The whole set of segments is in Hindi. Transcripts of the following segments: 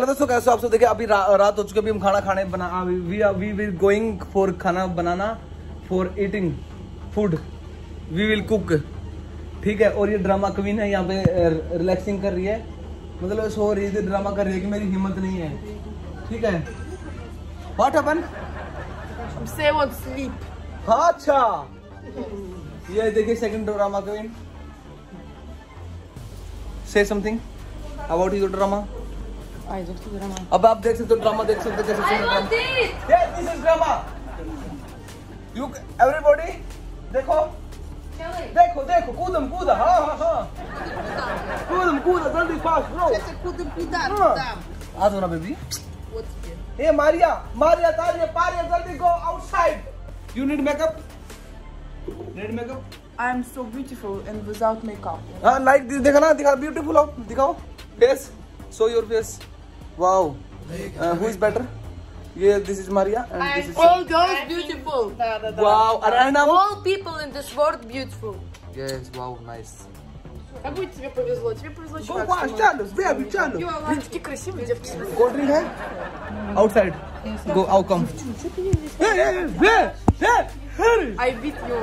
दोस्तों कैसे आप सब। देखिए अभी रात हो चुकी है, अभी हम खाना खाने बना वी विल गोइंग फॉर खाना बनाना for eating food, we will cook, ठीक है। और ये ड्रामा क्वीन है यहाँ पे रिलैक्सिंग कर रही है, मतलब सो रही है, ड्रामा कर रही है कि मेरी हिम्मत नहीं है, ठीक है। What happen? Say what sleep. हाँ अच्छा, ये देखिए second drama queen, say something about your drama. I don't do drama. अब आप देख सकते हो ड्रामा, देख सकते हो कैसे I want it. Yes, this is drama. You everybody देखो देखो देखो, कूदम कूदा, हाँ हाँ हाँ, कूदम कूदा जल्दी fast bro. Just couldn't put that. आ जाओ ना बेबी। What's it? ए मारिया मारिया तारिया पारिया जल्दी go outside. You need makeup? Need makeup? I am so beautiful and without makeup. हाँ लाइक देखा ना, दिखा ब्यूटीफुल हो, दिखाओ face, show your face. Wow. Who is better? Yeah, this is Maria and this is. All girls beautiful. Wow. And All people in this world beautiful. Yes. Wow. Nice. Как будет тебе повезло? Тебе повезло, Go чувак. fast, чलो, baby, чलो. Вы такие красивые девки. Cold drink है? Outside. Go out, come. Hey. I beat you.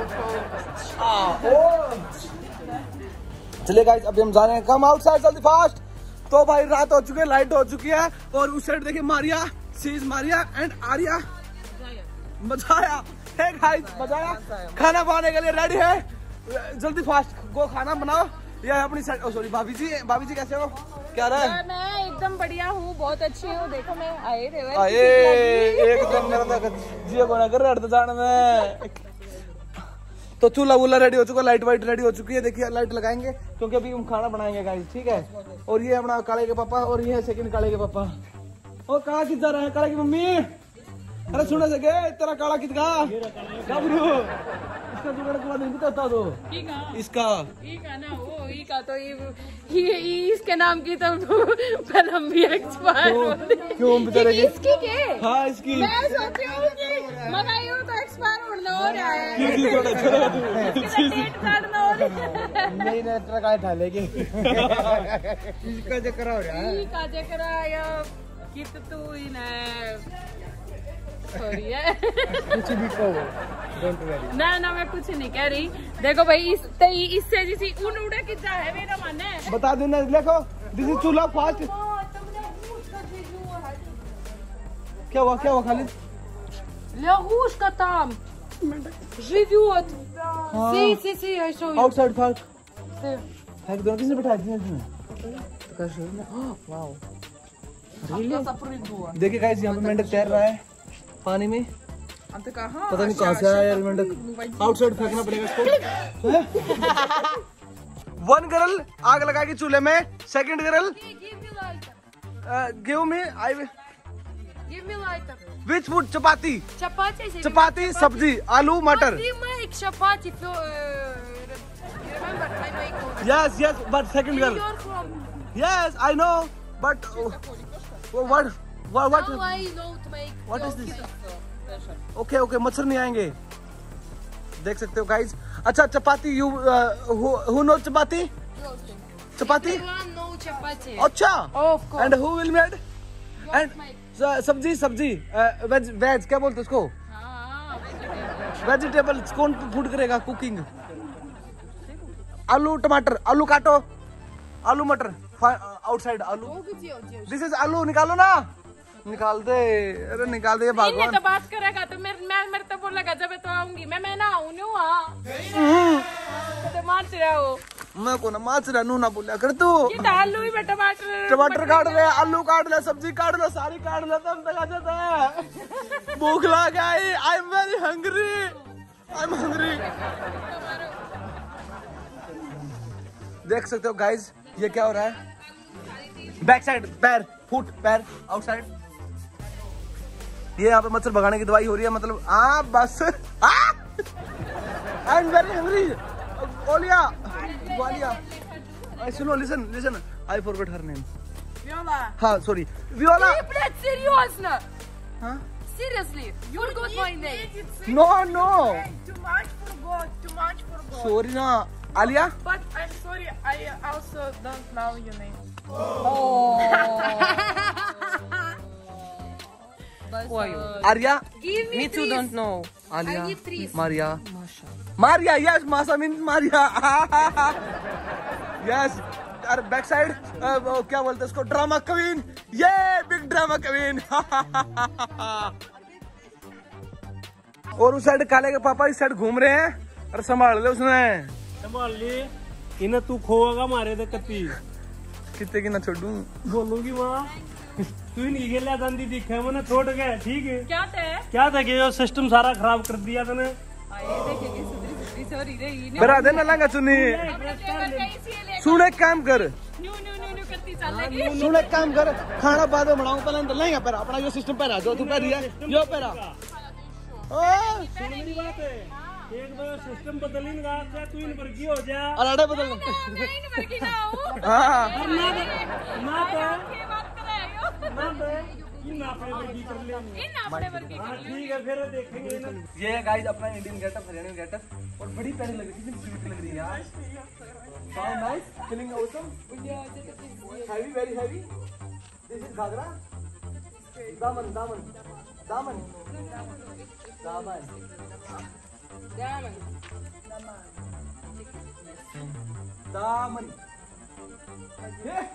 चलिए गाइस, अभी हम जा रहे हैं, कम आउटसाइड जल्दी फास्ट। तो भाई रात हो चुकी है, लाइट हो चुकी है, और उस साइड देखिए Maria, she is Maria and Arya. मजाया है गाइस, मजाया। खाना बनाने के लिए रेडी है, जल्दी फास्ट गो खाना बनाओ। ये अपनी साइड, ओ सॉरी भाभी जी कैसे हो, क्या रहा है? मैं एकदम बढ़िया हूँ, बहुत अच्छी हूँ। देखो मैं आए रे एकदम मेरा जिया बना कर रहा जान में। तो चूल्हा वूल्हा रेडी हो चुका, लाइट वाइट रेडी हो चुकी है। देखिए लाइट लगाएंगे क्योंकि अभी हम खाना बनाएंगे गाइस, ठीक है। और ये अपना काले के पापा, और ये है सेकंड काले के पापा। और कहाँ किस जा रहे हैं काले की मम्मी? अरे सुना सके तेरा काला कित का गाबरू, इसका जुगाड़ को नहीं बता दो इसका ना वो ई का तो ये इसके नाम की तो फिल्म भी एक्सपायर क्यों बेचारे इसकी के। हाँ इसकी मैं सोच रही हूँ कि मंगाई हूँ तो एक्सपायर होना हो रहा है, डेट काटना हो रहा है। नहीं नहीं ट्रक आए था लेके इसका चक्कर हो रहा है, ई का चक्कर आया कित तू ही ना सॉरी है। कुछ भी कहो, डोंट वरी। ना मैं कुछ नहीं कह रही। देखो भाई इससे जैसी ऊन उड़े की जा है मेरा मन है। बता देना, देखो दिस इज चूल्हा फास्ट। क्या हुआ Khalid? Лягушка там живет. Си, я show you. Outside fast फेंक दो। किसने बैठाया इसमें? वाओ देखिए गाइस, यहाँ पे मेंढक तैर रहा है पानी में, पता नहीं कहाँ से आया यार मेंढक। आउटसाइड फेंकना पड़ेगा इसको। वन गर्ल आग लगाएगी चूल्हे में, second girl give me Give me lighter. विच फूड? चपाती Chapati, सब्जी, आलू मटर। We make chapati. Remember, I make. Yes, but second girl. You're from. Yes, I know, but what? Now I know to make. What is this? Okay, मच्छर नहीं आएंगे, देख सकते हो गाइस। अच्छा chapati, you who knows chapati? Chapati? Everyone know chapati. अच्छा। Of course. And who will made? And sabzi veg क्या बोलते उसको? वेजिटेबल्स कौन फूड करेगा कुकिंग? आलू टमाटर, आलू काटो, आलू मटर आउटसाइड आलू। दिस इज आलू, निकालो ना, निकाल दे, अरे निकाल दे ये भगवान। तो बात करेगा तो मेरे तो बोलेगा जब तो आऊंगी मैं ना आऊँ तो मार रहा मैं को ना माच रहा नू ना बोलिया कर तू। आलू ही में टमाटर काट ले, आलू काट ले, सब्जी काट ले, सारी काट ले, तब तक आ जाता है। भूख लग गई, I am very hungry, I am hungry. देख सकते हो गाइस ये क्या हो रहा है। बैक साइड पैर, फुट पैर आउटसाइड। ये यहाँ पे मच्छर भगाने की दवाई हो रही है, मतलब बस आई एम वेरी हंग्री। ओलिया सुनो, listen I forgot her name. Viola. हाँ सॉरी Viola. Блядь, серьезно? हाँ? Seriously, you forgot my name. No. Too much forgot. Sorry ना, Alia. But I'm sorry, I also don't know your name. Oh. Who are you? Arya, Give me three. don't know. Alia, I give three. Maria. Maria, yes, Masa means Maria. Yes. और बैक साइड क्या बोलते हैं उसको, ड्रामा क्वीन, ये बिग ड्रामा क्वीन। और उस साइड काले के पापा इस साइड घूम रहे हैं और संभाल ले उसने, संभाल ली इन्हें, तू खोएगा मारे दे कत्ती कितने की ना छोड़ू बोलूंगी माँ, तू इनकी गेला दंदी दिखे मैंने छोड़ गए, ठीक है क्या था कि सिस्टम सारा खराब कर दिया तूने। बरा देना लगा चुनी, सुन एक काम कर, सुन एक काम कर, खाना बाद में बनाऊं, पहले लेंगे पैरा अपना यो सिस्टम पैरा जो तू पैर रही है यो पैरा। सुन मेरी बात है, एक बार सिस्टम बदल इन गाँव तू इन वर्गी हो जा, अरे बदल हाँ ठीक है फिर देखेंगे ना। ये है गाइस अपना इंडियन गेटअप, हरियाणवी गेटअप, और बड़ी प्यारी लग रही है, कितनी क्यूट लग रही है यार। How nice, feeling awesome, heavy, very heavy. This is Ghaghara, दामन, दामन, दामन, दामन, दामन, ये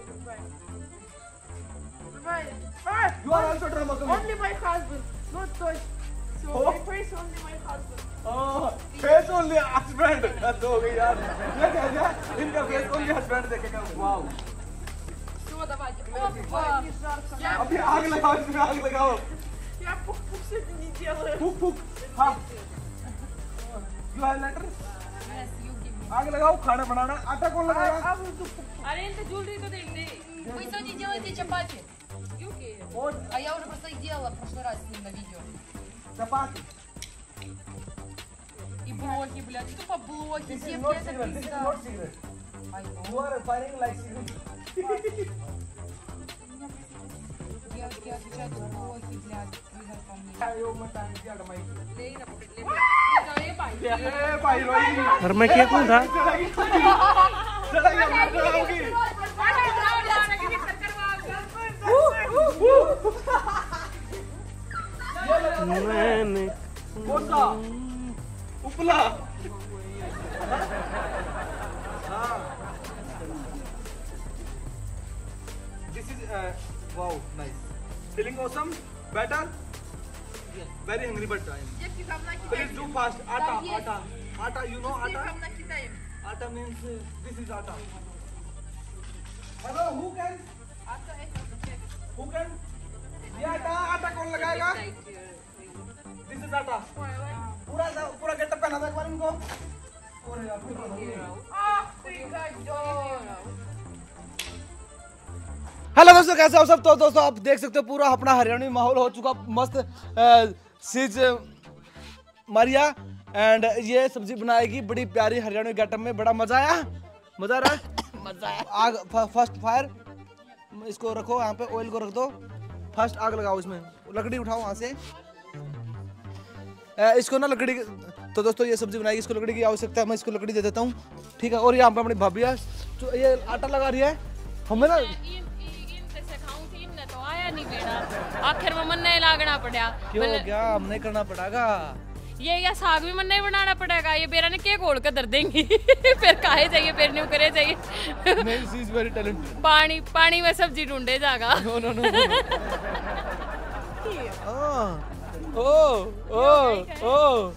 you are also drama queen. Only my husband, not touch. So my face only my husband. Face only husband, तो हो गई यार, ये क्या है इनका फेस ओनली हस्बैंड देखेगा। वाओ, Все, давайте. अभी आग लगाओ, इसमें आग लगाओ, Я пук-пук сегодня не делаю. फूक फूक, हाँ यू हैव लेटर, आग लगाओ, खाना बनाना, आटा कौन लगाएगा? अरे इनसे ज्वेलरी तो देख दे। Вы сегодня делаете чапати? और А я уже просто их делала в прошлый раз с ним на видео. चपाती, И блоки, блядь, тупо блоки, this is девки, not это cigarette, this is пизда. not cigarette, I know. you are firing like cigarette. Девки отвечают блоки, блядь, видно по мне. यो मत आने दिया डमाई, ये भाई रोई, घर में क्या कौन था? चढ़ाई होगी, मैंने कौन सा उपला, this is wow nice, feeling awesome, better, very hungry but time, Девки, там на please do fast, atta, atta, atta, you know Девки, atta, там на Китае. atta means this is atta. Hello, who can, ये आटा कौन लगाएगा? This is आटा, पूरा गेटअप पहना था एक बार इनको, Ах ты, гаденыш. हेलो दोस्तों, कैसे हो सब? तो दोस्तों आप देख सकते हो पूरा अपना हरियाणवी माहौल हो चुका मस्त, सीज मारिया एंड ये सब्जी बनाएगी बड़ी प्यारी हरियाणवी गेटअप में, बड़ा मजा आया, मजा आ रहा है, मजा आया। आग फर्स्ट फायर, इसको रखो यहाँ पे, ऑयल को रख दो, फर्स्ट आग लगाओ, इसमें लकड़ी उठाओ वहां से, इसको ना लकड़ी, तो दोस्तों ये सब्जी बनाएगी, इसको लकड़ी की आवश्यकता है, मैं इसको लकड़ी दे देता हूँ, ठीक है। और यहाँ पे अपनी भाभी है जो ये आटा लगा रही है, हमें ना तो आया नहीं बेड़ा, आखिर में मन नहीं लागना पड़ा, क्यों क्या हम नहीं करना पड़ेगा, ये या साग भी मन नहीं बनाना पड़ेगा, ये बेरा ने क्या घोल कर दर देंगी फिर काहे चाहिए, फिर नहीं करे चाहिए नहीं, शी इज वेरी टैलेंटेड, पानी में सब्जी ढूंढे जागा। No no no oh oh oh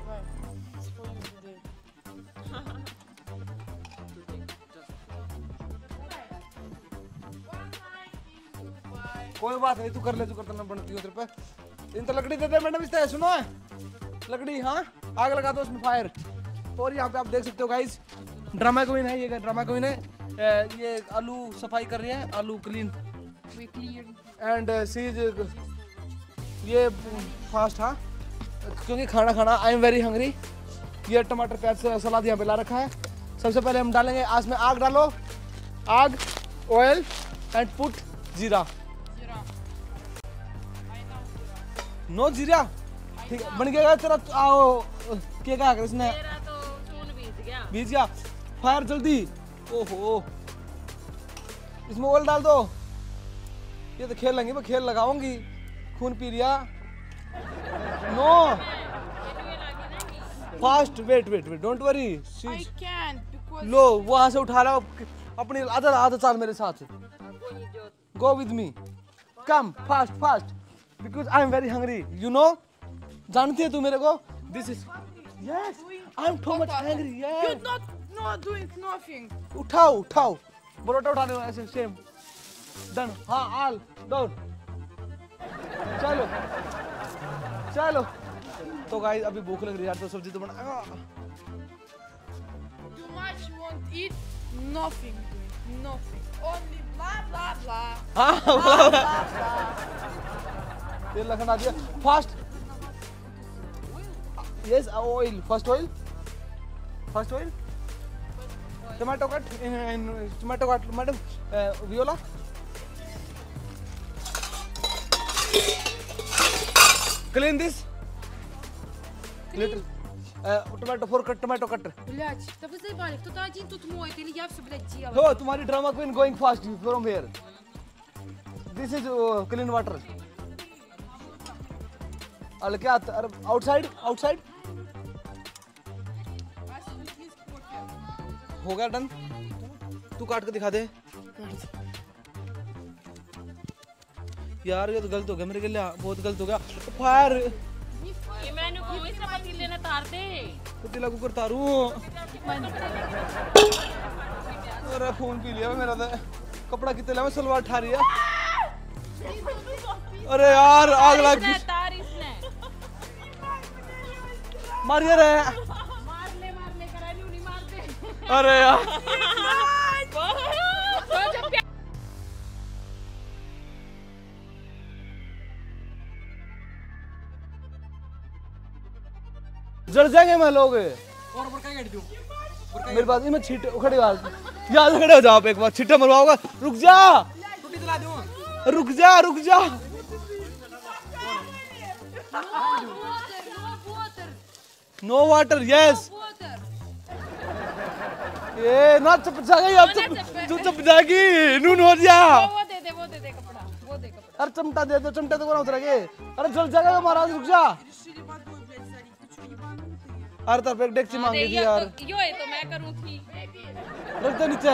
कोई बात नहीं, तू कर ले, तू करना बनती हो तेरे पे, इन तो लकड़ी दे दे मैडम, इस सुनो लकड़ी, हाँ आग लगा दो उसमें फायर। और यहाँ पे आप देख सकते हो गाइस, ड्रामा क्वीन है, ये ड्रामा क्वीन है, ये आलू सफाई कर रही है, आलू क्लीन एंड सीज ये फास्ट, हाँ क्योंकि खाना खाना, आई एम वेरी हंग्री। ये टमाटर प्याज सलाद यहाँ पे ला रखा है। सबसे पहले हम डालेंगे आज में, आग डालो, आग, oil and put jeera, no jeera, ठीक है बन गया तेरा, आओ क्या कर इसने, तो चून बीज गया, फायर जल्दी, ओहो इसमें ऑयल डाल दो, ये तो खेल लेंगे, मैं खेल लगाऊंगी, खून पी लिया। No fast, wait wait wait, don't worry. I can't because लो वहां से उठा लो अपनी आधा चाल मेरे साथ। Go with me, come fast fast, because I am very hungry, you know. जानती है तू मेरे को? This is yes, I am too much hungry. you're not doing nothing. उठाओ उठाओ, बरोटा उठा लो ऐसे, सेम डन। हाँ ऑल डाउन, चलो चलो। तो गाइस अभी भूख लग रही है यार, तो सब्जी तो बना। Too much won't eat nothing doing nothing. Only blah blah blah. हाँ Blah blah blah. तेल रखना दिया fast. Yes oil, first oil, first oil. Tomato cut, tomato cut madam, voila. Clean this little tomato for cut, tomato cut. Блядь, да вы заебали, кто-то один тут моет, или я все, блядь, делаю. हो तुम्हारी drama queen going fast from here. This is clean water. अल क्या आउटसाइड, आउटसाइड हो गया डन। तू काट के दिखा दे यार, ये तो गलत हो गया मेरे के लिए, बहुत गलत हो गया। फायर ये मैंने को इस पतीले ने तार दे। पतीला कुकर तारू। अरे फोन पी लिया मेरा तो, कपड़ा कितने ला, मैं सलवार ठा रही है। अरे यार आग लग गई। तार इसने मारिए रे। मार ले करा नहीं मारते। अरे यार तो जब जल जाएंगे मैं लोग। मेरे पास मैं छीट खड़े याद खड़े हो जाओ आप, एक बार छीटे मरवाओगा। रुक जा रुक जा रुक जा। No water, yes. ये ना चप जाएगी अब, तू चप जाएगी, नून हो जा। वो दे कपड़ा, वो दे कपड़ा। अरे चमटा दे दो, चमटा तो कौन उतरेंगे। अरे जल जाएगा महाराज, रुक जा। अरे तब एक डेक्ची मांगी थी यार। यो है तो मैं करूँ थी। रख दे नीचे।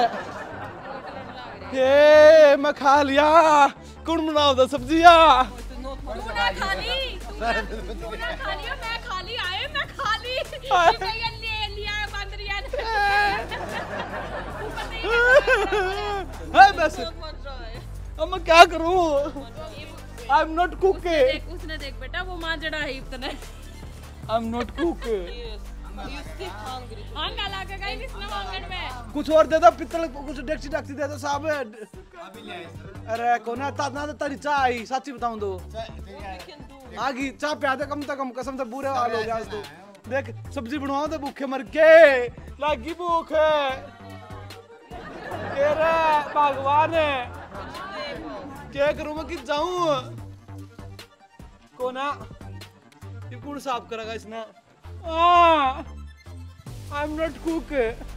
ये मैं खा लिया। कौन बनाओ दो सब्जियां? तू ना खा ली, तू ना खा लिया, मैं खा ली, आए मैं खा ली। ये लिया बंदरिया ने। तू पता ही है बस। अब मैं क्या करूं? I am not cook. देख उसने, देख बेटा वो मां जड़ा है इतना। I am not cook. आंगा लाके गई इसने आंगन में। कुछ और दे दो, पित्तल कुछ डेक्ची डाक्सी दे दो साहब। अरे कोना तना तो तेरी चाय आई, सच्ची बताऊं तो आगी चाय पिया दे कम से कम, कसम से बुरे हाल हो गया आज तो। देख सब्जी बनवाओ तो भूखे मर के लागी भूख है। तेरा भगवान है, क्या करूं मैं, कि जाऊं कोना। ये कौन साफ करेगा इसने? I am not cook.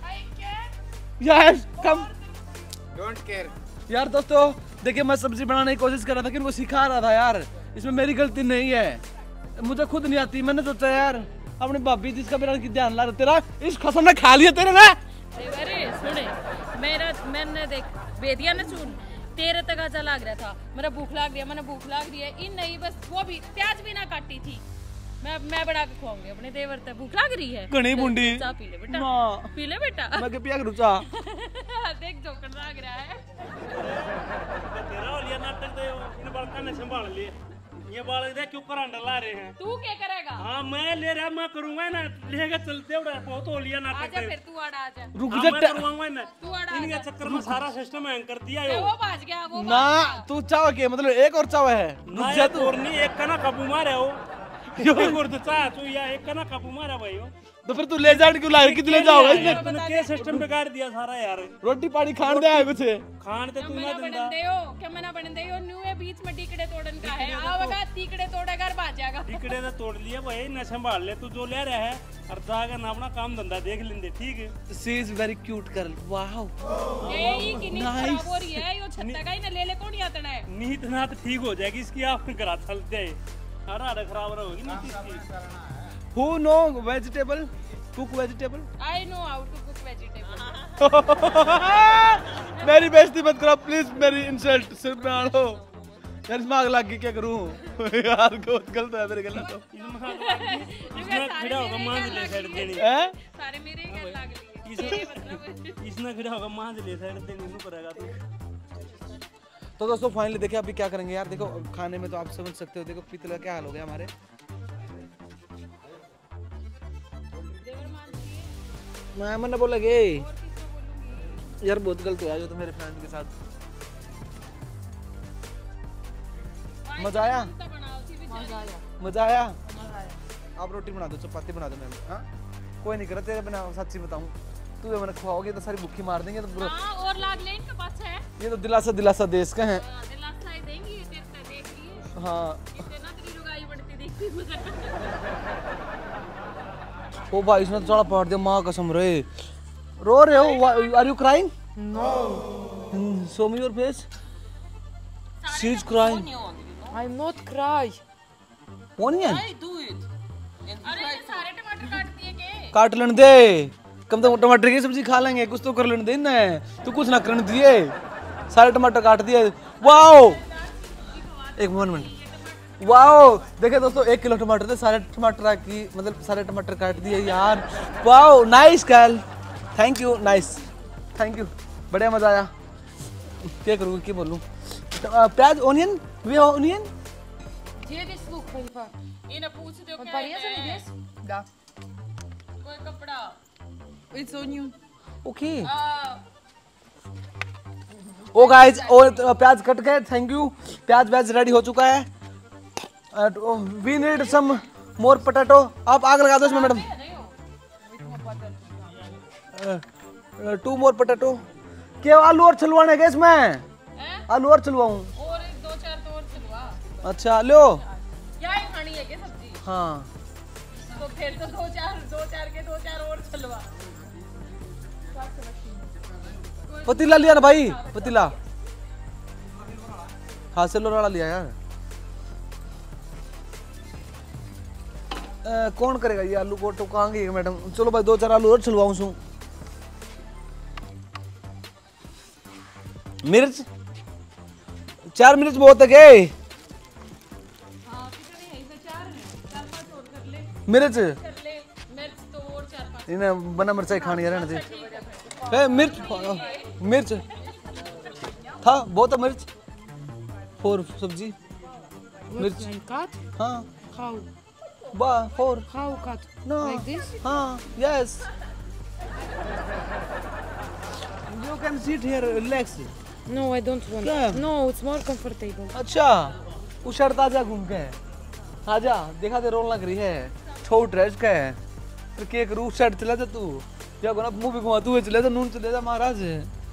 Yes come, don't care. यार दोस्तों देखिए, मैं सब्जी बनाने की कोशिश कर रहा था, कि वो सिखा रहा था यार, इसमें मेरी गलती नहीं है, मुझे खुद नहीं आती। मैंने सोचा यार अपनी भाभी जिसका मेरा ध्यान ला रहा, तेरा इस खसम ने खा लिया तेरे ना। अरे सुने मैंने देख बेदिया ने सुन, तेरे तक अच्छा लग रहा था, मेरा भूख लाग रही है, मैंने भूख लाग रही है। इन नहीं बस वो भी प्याज भी ना काटी थी, मैं बना के खुआऊंगी अपने देवर तक। भूख लाग रही है घनी बुंडी। चाह पी ले बेटा, ना। पी ले बेटा। मैं के पिया करूं चाह। देख जोकर लाग रहा है। तेरा वालिया नाटक दे, इन बालका ने संभाल लिए। ये बालक देख क्यों करंट ला रहे हैं। तू क्या करेगा? हाँ मैं ले रहा, मैं करूंगा ना, लेगा चलते उड़ा बहुत होलिया नाटक। आजा फिर तू आड़ा आजा। रुक हाँ, जा मैं करूंगा ना। तू आड़ा इनके आजा। चक्कर में सारा सिस्टम हैंग कर दिया यो। वो भाज गया, वो ना तू चाव के मतलब एक और चाव है। रुक ना जा ये तू। तोड़नी एक का ना काबू मारे हो। यो गुर्द चा तू या एक ना कापू मारा भाई हो तो फिर तू ले जाट क्यों लाया कितने जाओगा इसने तूने के सिस्टम बिगाड़ दिया सारा यार रोटी पानी खान दे आए कुछ खान ते तू ना दिंदा क्या मना बन दे न्यू है बीच में टिकड़े तोड़न का है आवेगा टिकड़े तोड़े घर भाग जाएगा टिकड़े तो तोड़ लिया भाई न संभाल ले तू जो ले रहा है और जाकर ना अपना काम धंधा देख लेंदे ठीक है she is very cute girl wow यही कि नहीं खराब हो रही है यो छत्ता का ही ना ले कौन यातना है नीत ना तो ठीक हो जाएगी इसकी आप करा चलते अरे अरे खराब होगी नीत इसकी who know vegetable cook vegetable I know how to cook vegetable मेरी बेइज्जती मत करो प्लीज मेरी इंसल्ट सिर्फ में आड़ो यार इसमें आग लग गई क्या करूं यार बहुत गलत है मेरे गलत तो इसने खड़ा होगा मांझ ले साइड देनी हैं सारे मेरे ही घर लाग लिए मतलब इसने खड़ा होगा मांझ ले साइड देनी नहीं करेगा तू तो दोस्तों फाइनली देखिए अभी क्या करेंगे यार देखो खाने में तो आप समझ सकते हो देखो पीतल का क्या हाल हो गया हमारे मैंने बोला गे यार बहुत गलत हुआ जो तो मेरे फ्रेंड के साथ मजा आया मजा आया आप रोटी बना दो चपाती बना दो मैम हाँ कोई नहीं करा तेरे बिना सच्ची बताऊं तू मैंने खवाओगे तो सारी भूखी मार देंगे तो हां और लाग ले इनके पास है ये तो दिलासा दिलासा देश का है दिलासा ही देंगी तेरे देख लिए हाँ इतना तेरी लुगाई बढ़ती देखती ओ भाई इसने तो चढ़ा पहाड़ दिया माँ कसम रे रो रहे हो are you crying No. Show me your face she is crying I'm not cry. Onion अरे ये सारे टमाटर काट दिए के काट लेने दे कम तो टमाटर की सब्जी खा लेंगे कुछ तो कर लेने दे ना तू कुछ ना करने दिए सारे टमाटर काट दिए वाओ एक मिनट वाओ देखिए दोस्तों 1 किलो टमाटर थे सारे टमाटर की मतलब सारे टमाटर काट दिए यार wow nice girl thank you nice thank you बढ़िया मजा आया क्या करूँ क्या बोलूँ प्याज ओनियन वी ओनियन Где весь лук, Халифа? इन्हें पूछ दो Он क्या порезан है весь? Да. कोई कपड़ा It's onion. Okay ah, oh guys और प्याज कट गए थैंक यू प्याज व्याज रेडी हो चुका है we need some more potato आप आग लगा दो इसमें मैडम 2 मोर पोटैटो क्या आलू और छलवाने गए इसमें आलू और छलवाऊं और 2-4 तो और चलवा अच्छा लो क्या ही खानी है क्या सब्जी हाँ तो फिर तो 2-4 और चलवा पतीला लिया ना भाई पतीला हाँ सेलो वाला लिया यार कौन करेगा ये आलू को टुकाएंगे मैडम चलो भाई 2-4 आलू और छलवाऊं सू मिर्च 4 मिर्च बहुत है के मिर्च मिर्च तो और 4-5 इन्हें बना मिर्चाई खानी है रहने दे मिर्च था बहुत है मिर्च 4 सब्जी मिर्च Cut? हाँ How? बा 4 How cut? No. Like this? हाँ yes you can sit here relax No, I don't want. क्या? No, it's more comfortable. अच्छा उछड़ ताजा घूम के आजा देखा दे रोल लग रही है छोट ड्रेस का है तो क्या करूँ शर्ट चला जा तू क्या कोना मुंह भी घुमा तू चले जा नून चले जा महाराज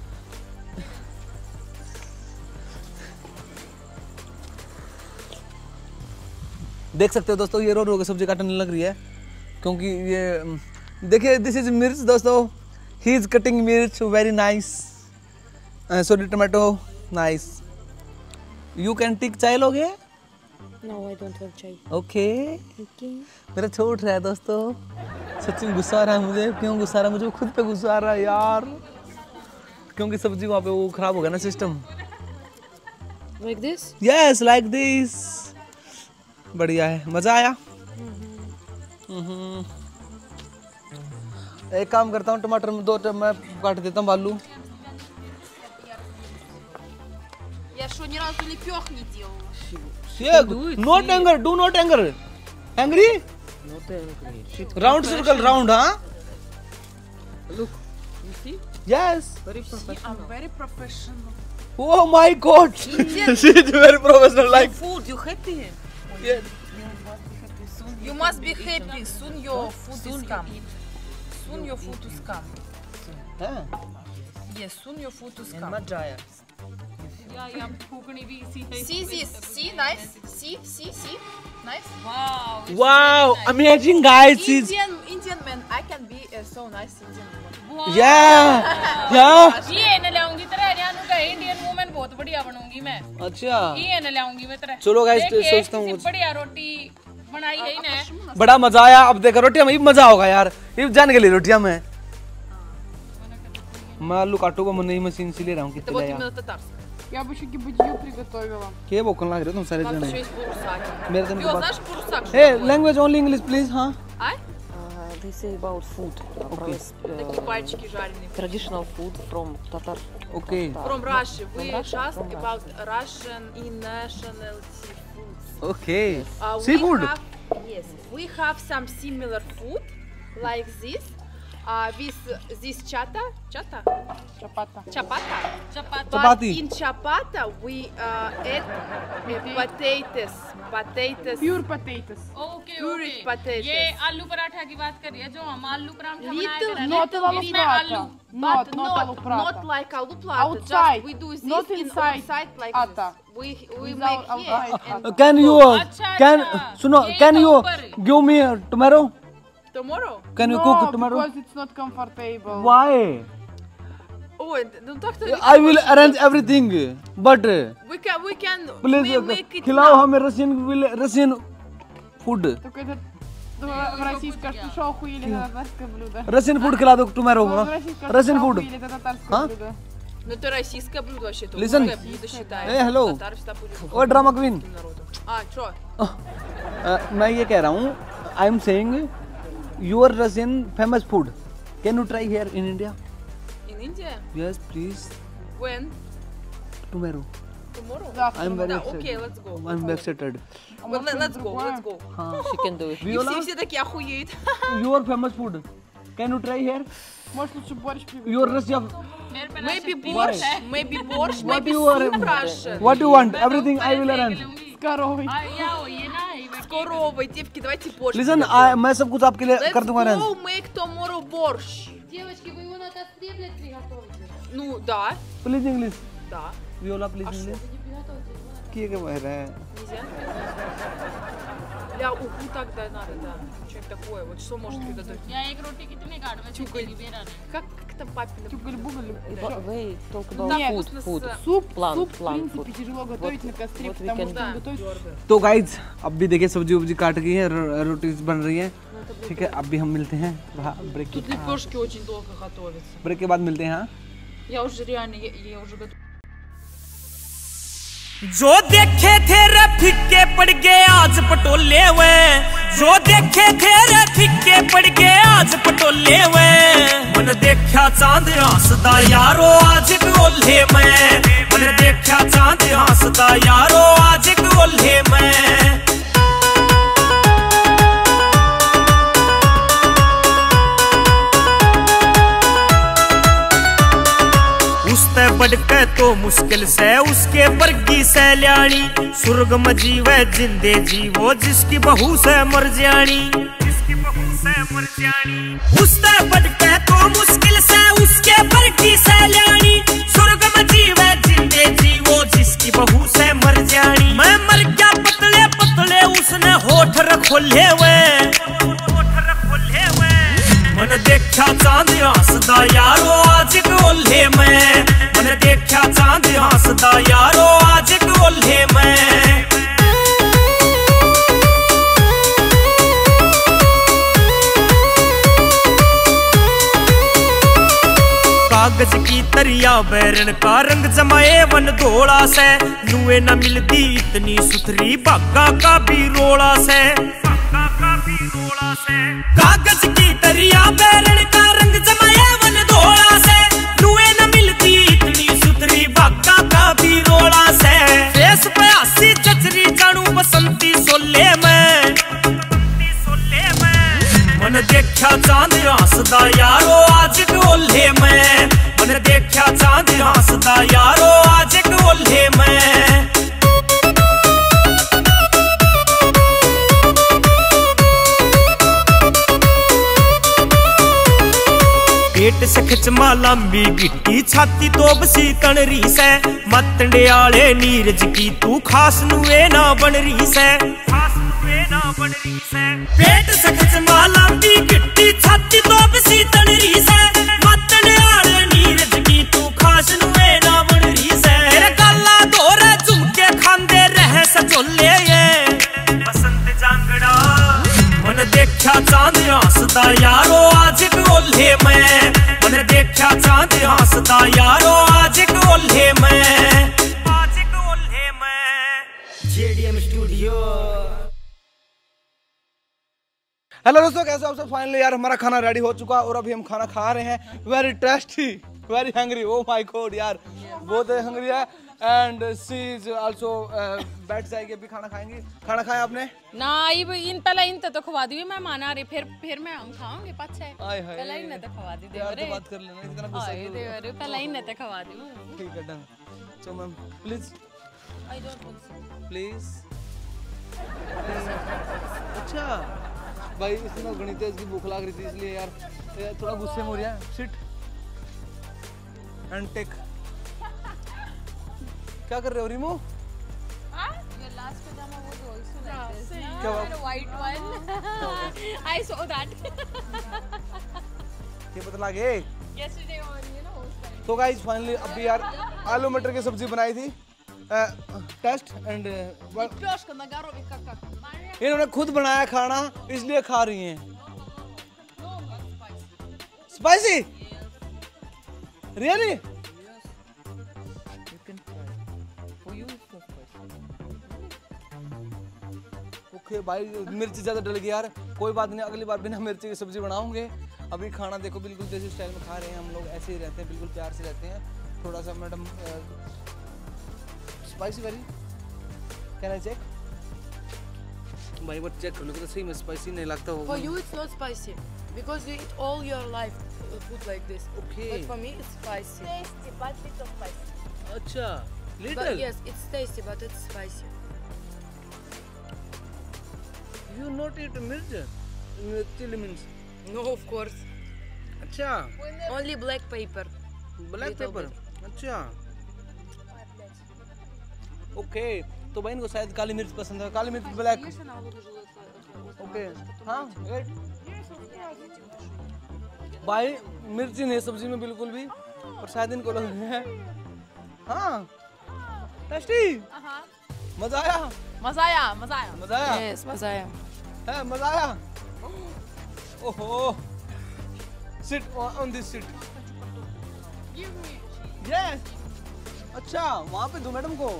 देख सकते हो दोस्तों ये रो रो के सब्जी काटने लग रही है क्योंकि ये देखिए दिस इज मिर्च दोस्तों he is cutting mirch very nice sorry tomato nice you can take चाय लोगे No, I don't want chai. Okay Okay. मेरा छोट रहा है दोस्तों सच्ची में गुस्सा आ रहा है मुझे क्यों गुस्सा आ रहा है मुझे खुद पे गुस्सा आ रहा है यार क्योंकि सब्जी वहाँ पे वो खराब हो गया ना system Like this? Yes like this बढ़िया है मजा आया एक काम करता हूँ टमाटर में 2 मैं काट देता हूँ आलू Я что, ни разу лепёх не делала? Not anger do not anger angry round circle round हाँ yes I'm very professional. Oh my god! She is very professional. Like Food, you happy? You must be happy. Soon your food is come. Soon your food is come. Yes, soon your food is come. या फूकनी भी इसी है। See this. See, nice. See. Nice. Wow Wow, amazing guys. Indian man. I can be a so nice Indian woman. Yeah. ये न लाऊंगी तेरा यानू का इंडियन वुमन बहुत बढ़िया बनूंगी मैं। अच्छा ये न लाऊंगी मैं तेरा। चलो guys, देखिए, सोचता हूँ कितनी बढ़िया रोटी बनाई है इन्हें। बड़ा मजा आया। अब देखो रोटियां में भी मजा होगा यार, ये जान के लिए रोटियां में मैं आलू काटूंगा, मैं नई मशीन से ले रहा हूँ। Это कितने вот लाया именно татарское. Я бы еще кибудью приготовила. क्या भूखन लग रहे हो तुम सारे Как जने? еще есть бурсак? मेरे तो Ты नहीं знаешь бурсак? Hey, language only English please, हाँ? They say about food. Такие пальчики жареные. Traditional food from Tatar. Okay. From Russia. We From Russia? just From about Russian nationality foods. Okay. We Seafood. Yes, we have some similar food like this. With this chapata. Чапата. But Chapati. in chapata we add potatoes. Pure potatoes. Okay Pureed potatoes. ये आलू पराठा की बात कर रही है जो हम आलू पराठा बनाया Little, करें। Not aloo इसमें prata. आलू Not not aloo prata. not like aloo prata. Outside. Just we do this Not inside inside like ata. this. We Without make here outside. and Can you अच्छा, can अच्छा। सुनो ये can you ऊपर। give me tomorrow? tomorrow. Can you No, cook tomorrow? because it's not comfortable. Why? Ой, ну так-то I will arrange everything, but we can please we make it खिलाओ now. हमें Russian food. Только это в российское, что шо охуели, это татарское блюдо. Russian food खिला दो tomorrow. Ну, в российское, Russian что food. охуели, это татарское А? блюдо. Ну это российское блюдо вообще-то. Listen. Русское блюдо считается. Hey, hello. Татары всегда были Oh, drama queen. народом. Чё? मैं ये कह रहा हूँ I am saying your Russian famous food. Can you try here in India? In India? Yes, please. When? Tomorrow. Tomorrow? Завтра. I am very Да, excited. okay, let's go. I am very excited. Well, let's go. She can do it. И все такие охуеют. Your famous food. Can you try here? Может, лучше борщ приготовить? Your Russia. मेरे पे Maybe борщ, maybe What maybe you are? soup Russian. What you want? Everything I will arrange. С коровой. या ये ना С коровой, девки, давайте борщ. Listen, मैं सब कुछ आपके लिए Let's कर दूंगा arrange. go make tomorrow борщ. девочки вы его на костре блядь приготовите। Ну, да, Please English. да. Viola, please English. क्या क्या बह रहा है? Нельзя? Ля, уху тогда надо, да. Что-нибудь такое, вот что может приготовить? या एक रोटी कितने काट में चुकेगी बेरा ने। Как там папина? Тюгаль-бугаль. They talk about Да, food. вкусно Food. с- Суп, План, суп, в план, принципе, тяжело готовить на костре, what we потому can что do. он готовит. तो गाइज अब भी देखिए सब्जी उब्जी काट गई है, रोटी बन रही है। ठीक है, अब भी हम मिलते हैं ब्रेक Тут лепешки очень долго готовятся. के बाद मिलते हैं। हाँ Я уже реально, я уже готова. जो देखे थे रे फिक्के पड़ गए आज पटोले वे, जो देखे थे रे फिक्के पड़ गए आज पटोले वे। मन देखा चांद हंसदा यारो आज गोले में, मन देखा चांद हंसदा यारो आज गोले में। उसते बढ़के तो मुश्किल से उसके वर्गी से ल्याणी, सुर्ग में जीवे जिंदे जीवो जिसकी बहू से मर जानी, जिसकी बहू से मर जानी। उसते बढ़के तो मुश्किल से उसके वर्गी से ल्याणी, सुर्ग में जीवे जिंदे जीवो जिसकी बहू से मर जानी। मैं मर गया पतले पतले उसने होठ रखोले वे, मन देखा चांद हंसदा यारो आज गोले में, मन देखा चांद हंसदा यारो आज गोले में। कागज की तरिया बैरन का रंग जमाए वन धोला से, नुए न मिलती इतनी सुथरी भागा का भी रोला से, कागज की तरिया बैरन का रंग जमाए वन धोला से, नुए न मिलती इतनी सुथरी भागा का भी रोला से। फेस पे हंसी चचरी जानू बसंती सोले में, मन देखा चांद हंसदा यारो आज गोले में, मन देखा चांद हंसदा यारो आज गोले में। पेट से खिच लंबी गिट्टी छाती तो बसी तणरी से मतंडे आले नीरज की तू खास नुए ना बन रही से पेट से खिच लंबी गिट्टी छाती तो बसी तणरी से मतंडे आले नीरज की तू खास नुए ना बन रही से तेरे गल्ला दोरे झुमके खांदे रहे सचोले ये बसंत जांगड़ा मन देखा चांद हंसदा यारो आज गोले मैं मन देखा चांद हंसदा यारो आज गोले मैं जेडीएम स्टूडियो। हेलो दोस्तों, कैसे आप सब? फाइनली यार हमारा खाना रेडी हो चुका और अभी हम खाना खा रहे हैं। Very tasty, very hungry. Oh my god यार, बहुत हंग्री है। एंड सी इज आल्सो बैठ जाएगी, अभी खाना खाएंगी। खाना खाया आपने? ना इन पहले इन तो खवा दी मैं माना रे, फिर मैं हम खाऊंगे पाछे। पहले इन तो खवा दी देवरे, बात कर लेना इतना गुस्सा क्यों? देवरे पहले इन तो खवा दी। ठीक है, done. So ma'am please, I don't want please. अच्छा भाई, इसमें गणित है, इसकी भूख लग रही थी इसलिए यार थोड़ा गुस्से में हो रहा है। Sit and take. क्या कर रहे हो रिमो? Your last pajama was also like this. क्या No, the white one. I saw that. ये पता लगे? Yesterday on, you know. तो गाइस फाइनली अभी यार आलू मटर की सब्जी बनाई थी। Taste and Лёшка на горове как. इन्होंने खुद बनाया खाना इसलिए खा रही हैं। स्पाइसी? रियली? ओके भाई, मिर्ची ज्यादा डल गई यार, कोई बात नहीं, अगली बार बिना मिर्ची की सब्जी बनाऊंगे। अभी खाना देखो बिल्कुल देसी स्टाइल में खा रहे हैं हम लोग, ऐसे ही रहते हैं, बिल्कुल प्यार से रहते हैं। थोड़ा सा madam spicy very, can I check? भाई वो चेक कर लो तो सही में स्पाइसी नहीं लगता होगा। For you it's not spicy because you eat all your life food like this. Okay. But for me it's spicy. Tasty, but little spicy. अच्छा, But little. yes, it's tasty but it's spicy. You not eat मिर्च? Chili means. No, of course. अच्छा, Only black pepper. Black Little pepper. अच्छा, ओके। तो भाई इनको शायद काली मिर्च पसंद है, काली मिर्च ब्लैक। ओके, हाँ भाई मिर्ची नहीं सब्जी में बिल्कुल भी, और शायद इनको लग रहे हैं। हाँ टेस्टी, मजा आया? Мазая, мазая. मजा आया? Yes, mazaya. है, मजा आया? ओहो, sit on this seat. Give me. Yes. अच्छा, वहाँ पे दो मैडम को।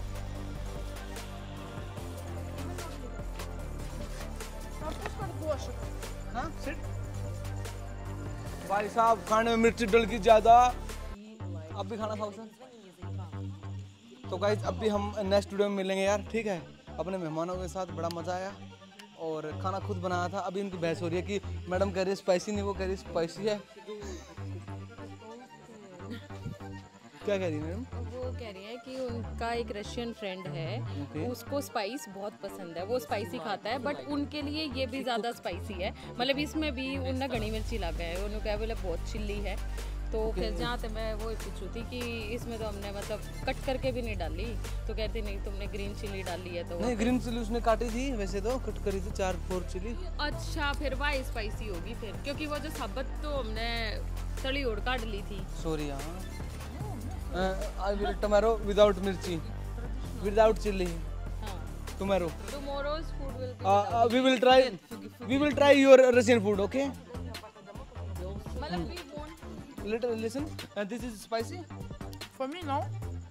Картошка от Гошек. हाँ, सिट। भाई साहब खाने में मिर्ची डल की ज्यादा। अब भी खाना खाओ सर। तो गाइस अब भी हम नेक्स्ट वीडियो में मिलेंगे यार, ठीक है? अपने मेहमानों के साथ बड़ा मजा आया और खाना खुद बनाया था। अभी इनकी बहस हो रही है कि मैडम कह रही है स्पाइसी नहीं, वो कह रही है स्पाइसी है। क्या कह रही है मैडम? वो कह रही है कि उनका एक रशियन फ्रेंड है, उसको स्पाइस बहुत पसंद है, वो स्पाइसी खाता है, बट उनके लिए ये भी ज़्यादा स्पाइसी है। मतलब इसमें भी उन्हें घनी मिर्ची लगा है, उन्होंने कहा बोले बहुत चिल्ली है। तो फिर जहाँ तक मैं वो पूछू थी कि इसमें तो हमने मतलब कट करके भी नहीं डाली, तो कहती नहीं तुमने ग्रीन चिल्ली डाली है। तो नहीं, ग्रीन चिल्ली उसने काटी थी, वैसे तो कट करी थी 4-4 चिल्ली। अच्छा, फिर वह स्पाइसी होगी फिर, क्योंकि वो जो साबत तो हमने तली और काट ली थी। सॉरी, हाँ I will tomato without mirchi, without chilli tomato. Tomorrow's food will be we will try your Russian food, okay? मतलब we won't. Little listen, this is spicy. For me, no.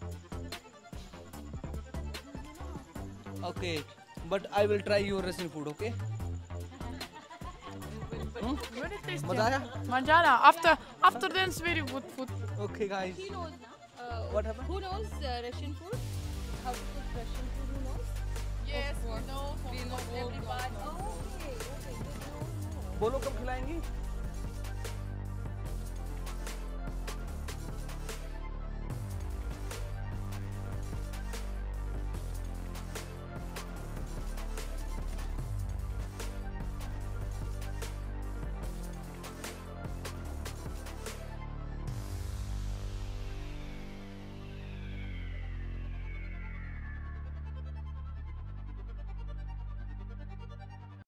Okay, but I will try your Russian food, okay? Very tasty. मजा आया? Manjana. After dance, very good food. Okay guys, He knows. what happened? Who knows Russian food? How to cook Russian food? Who knows? Yes, we know. We know everybody. Oh, okay. बोलो कब खिलाएंगी?